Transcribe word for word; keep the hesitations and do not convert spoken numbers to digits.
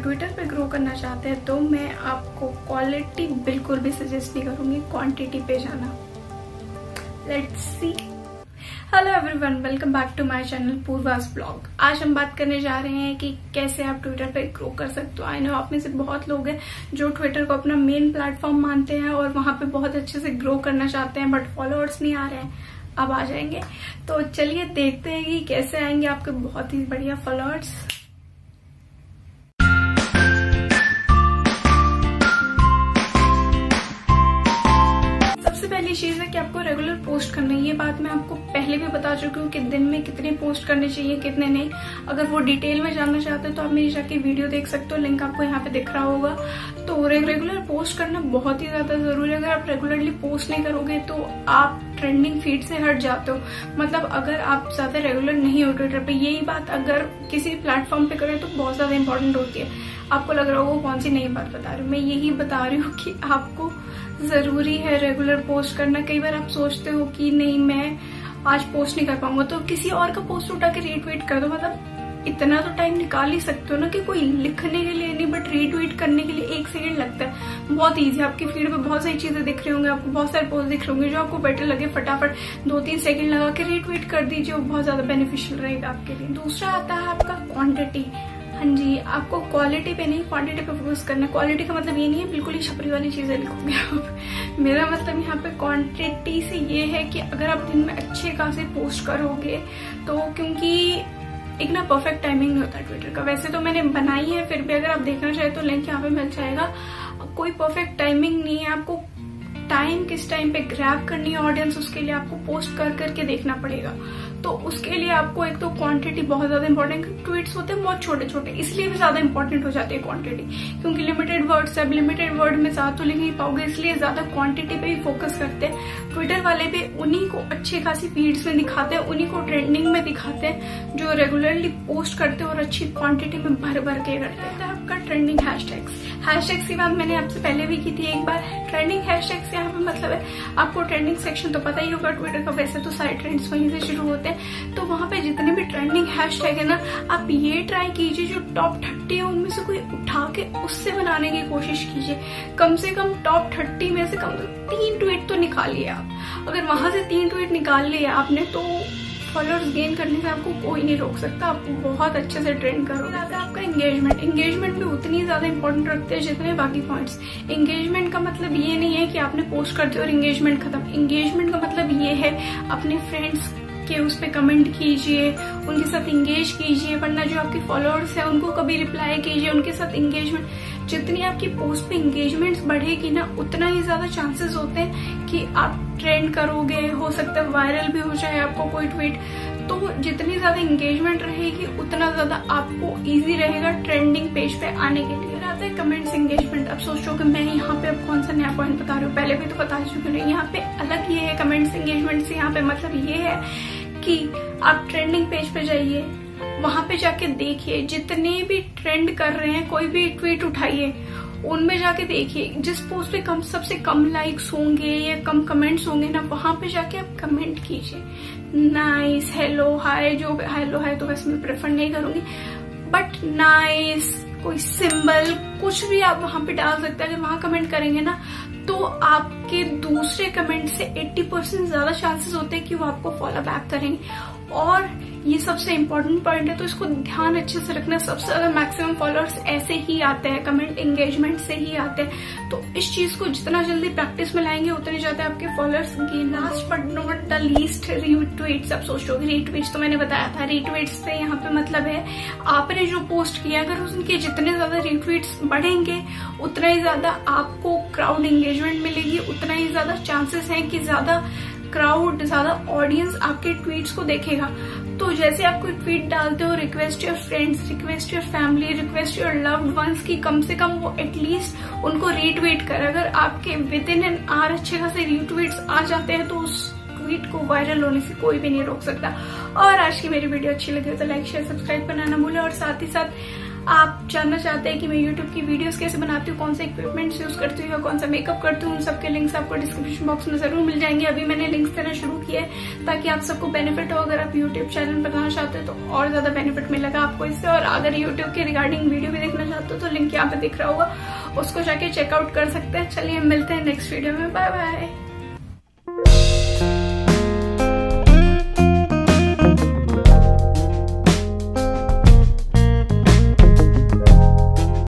Twitter पे grow करना चाहते हैं तो मैं आपको क्वालिटी बिल्कुल भी सजेस्ट नहीं करूंगी, क्वांटिटी पे जाना। Let's see. Hello everyone, welcome back to my channel Purva's blog. आज हम बात करने जा रहे हैं कि कैसे आप ट्विटर पे ग्रो कर सकते हो। आई नो आप में से बहुत लोग हैं जो ट्विटर को अपना मेन प्लेटफॉर्म मानते हैं और वहां पे बहुत अच्छे से ग्रो करना चाहते हैं, बट फॉलोअर्स नहीं आ रहे हैं। अब आ जाएंगे, तो चलिए देखते हैं कि कैसे आएंगे आपके बहुत ही बढ़िया फॉलोअर्स। पहली चीज है कि आपको रेगुलर पोस्ट करना है। ये बात मैं आपको पहले भी बता चुकी हूँ कि दिन में कितने पोस्ट करने चाहिए, कितने नहीं। अगर वो डिटेल में जानना चाहते हो तो आप मेरी जाके वीडियो देख सकते हो, लिंक आपको यहाँ पे दिख रहा होगा। तो रेगुलर पोस्ट करना बहुत ही ज्यादा जरूरी है। अगर आप रेगुलरली पोस्ट नहीं करोगे तो आप ट्रेंडिंग फीड से हट जाते हो। मतलब अगर आप ज्यादा रेगुलर नहीं हो ट्विटर पे, यही बात अगर किसी प्लेटफॉर्म पे करें तो बहुत ज्यादा इंपॉर्टेंट होती है। आपको लग रहा होगा कौन सी नई बात बता रही हूँ, मैं यही बता रही हूँ कि आपको जरूरी है रेगुलर पोस्ट करना। कई बार आप सोचते हो कि नहीं मैं आज पोस्ट नहीं कर पाऊंगा, तो किसी और का पोस्ट उठा के रीट्वीट कर दो। मतलब इतना तो टाइम निकाल ही सकते हो ना, कि कोई लिखने के लिए नहीं बट रीट्वीट करने के लिए एक सेकंड लगता है। बहुत ईजी है। आपकी फीड पे बहुत सारी चीजें दिख रही होंगी, आपको बहुत सारे पोस्ट दिख रहे होंगे, जो आपको बेटर लगे फटाफट दो तीन सेकंड लगा के रीट्वीट कर दीजिए, वो बहुत ज्यादा बेनिफिशियल रहेगा आपके लिए। दूसरा आता है आपका क्वांटिटी। हाँ जी, आपको क्वालिटी पे नहीं क्वांटिटी पे फोकस करना है। क्वालिटी का मतलब ये नहीं है बिल्कुल ही छपरी वाली चीजें लिखोगे आप। मेरा मतलब यहाँ पे क्वांटिटी से ये है कि अगर आप दिन में अच्छे खासे पोस्ट करोगे तो, क्योंकि एक ना परफेक्ट टाइमिंग नहीं होता ट्विटर का। वैसे तो मैंने बनाई है, फिर भी अगर आप देखना चाहे तो लिंक यहाँ पे मिल जाएगा। कोई परफेक्ट टाइमिंग नहीं है। आपको टाइम किस टाइम पे ग्रैब करनी है ऑडियंस, उसके लिए आपको पोस्ट कर करके देखना पड़ेगा। तो उसके लिए आपको एक तो क्वांटिटी बहुत ज्यादा इंपॉर्टेंट, ट्वीट्स होते हैं बहुत छोटे छोटे, इसलिए भी ज्यादा इंपॉर्टेंट हो जाती है क्वांटिटी, क्योंकि लिमिटेड वर्ड्स है, लिमिटेड वर्ड में ज्यादा तो लिख नहीं पाओगे, इसलिए ज्यादा क्वांटिटी पे ही फोकस करते हैं। ट्विटर वाले भी उन्हीं को अच्छी खासी फीड्स में दिखाते हैं, उन्हीं को ट्रेंडिंग में दिखाते हैं जो रेगुलरली पोस्ट करते हैं और अच्छी क्वांटिटी में भर भर के करते हैं। आपका ट्रेंडिंग हैशटैग्स हैशटैग्स की बात मैंने आपसे पहले भी की थी एक बार। ट्रेंडिंग हैशटैग्स यहाँ पे मतलब है, आपको ट्रेंडिंग सेक्शन तो पता ही होगा ट्विटर का, वैसे तो सारे ट्रेंड्स वहीं से शुरू होते हैं। तो वहां पे जितने भी ट्रेंडिंग हैशटैग है ना, आप ये ट्राई कीजिए जो टॉप थर्टी है उनमें से कोई उठा के उससे बनाने की कोशिश कीजिए। कम से कम टॉप थर्टी में से कम से कम तीन ट्वीट तो निकालिए आप। अगर वहां से तीन ट्वीट निकाल लिए आपने तो फॉलोअर्स गेन करने से आपको कोई नहीं रोक सकता। आप बहुत अच्छे से ट्रेंड करोगे। आपका एंगेजमेंट एंगेजमेंट भी उतनी ज्यादा इंपॉर्टेंट रखते हैं जितने बाकी पॉइंट्स। एंगेजमेंट का मतलब ये नहीं है कि आपने पोस्ट कर दिया और एंगेजमेंट खत्म। एंगेजमेंट का मतलब ये है अपने फ्रेंड्स के उस पे कमेंट कीजिए, उनके साथ इंगेज कीजिए, वरना जो आपके फॉलोअर्स हैं उनको कभी रिप्लाई कीजिए, उनके साथ इंगेजमेंट। जितनी आपकी पोस्ट पे इंगेजमेंट्स बढ़ेगी ना, उतना ही ज्यादा चांसेस होते हैं कि आप ट्रेंड करोगे, हो सकता है वायरल भी हो जाए आपको कोई ट्वीट। तो जितनी ज्यादा इंगेजमेंट रहेगी उतना ज्यादा आपको इजी रहेगा ट्रेंडिंग पेज पे आने के लिए। आता है कमेंट्स एंगेजमेंट। अब सोचो कि मैं यहाँ पे अब कौन सा नया पॉइंट बता रही हूँ, पहले भी तो बता चुकी हूँ। यहाँ पे अलग ये है कमेंट्स एंगेजमेंट से। यहाँ पे मतलब ये है कि आप ट्रेंडिंग पेज पे जाइए, वहां पे जाके देखिए जितने भी ट्रेंड कर रहे हैं, कोई भी ट्वीट उठाइए, उनमें जाके देखिए जिस पोस्ट पे कम सबसे कम लाइक्स होंगे या कम कमेंट्स होंगे ना, वहां पे जाके आप कमेंट कीजिए। नाइस, हेलो, हाय, जो हेलो हाय तो वैसे मैं प्रेफर नहीं करूंगी, बट नाइस, कोई सिंबल कुछ भी आप वहां पे डाल सकते हैं। अगर वहां कमेंट करेंगे ना तो आपके दूसरे कमेंट से अस्सी परसेंट ज्यादा चांसेस होते हैं कि वो आपको फॉलो बैक करेंगे। और ये सबसे इम्पोर्टेंट पॉइंट है, तो इसको ध्यान अच्छे से रखना। सबसे ज्यादा मैक्सिमम फॉलोअर्स ऐसे ही आते हैं, कमेंट एंगेजमेंट से ही आते हैं। तो इस चीज को जितना जल्दी प्रैक्टिस में लाएंगे उतने ज्यादा आपके followers gain. Last but not the least, retweets. अब सोचोगे रीट्वीट्स तो मैंने बताया था, रीट्वीट्स से यहाँ पे मतलब है आपने जो पोस्ट किया, अगर उनके जितने ज्यादा रीट्वीट्स बढ़ेंगे उतना ही ज्यादा आपको क्राउड एंगेजमेंट मिलेगी, उतना ही ज्यादा चांसेस है कि ज्यादा क्राउड, ज्यादा ऑडियंस आपके ट्वीट्स को देखेगा। तो जैसे आप कोई ट्वीट डालते हो, request your friends, request your family, request your loved ones की कम से कम वो एटलीस्ट उनको रीट्वीट कर। अगर आपके विद इन एन आवर अच्छे खासे रीट्वीट्स आ जाते हैं तो उस ट्वीट को वायरल होने से कोई भी नहीं रोक सकता। और आज की मेरी वीडियो अच्छी लगी तो लाइक शेयर सब्सक्राइब करना ना भूलें, और साथ ही साथ आप जानना चाहते हैं कि मैं यूट्यूब की वीडियोस कैसे बनाती हूँ, कौन से इक्विपमेंट्स यूज करती हूँ या कौन सा मेकअप करती हूँ, उन सबके लिंक्स आपको डिस्क्रिप्शन बॉक्स में जरूर मिल जाएंगे। अभी मैंने लिंक्स देना शुरू किया है ताकि आप सबको बेनिफिट हो। अगर आप यूट्यूब चैनल बनाना चाहते हो तो और ज्यादा बेनिफिट मिलेगा आपको इससे। और अगर यूट्यूब के रिगार्डिंग वीडियो भी देखना चाहते हो तो लिंक यहाँ पे दिख रहा होगा, उसको जाके चेकआउट कर सकते हैं। चलिए मिलते हैं नेक्स्ट वीडियो में, बाय बाय।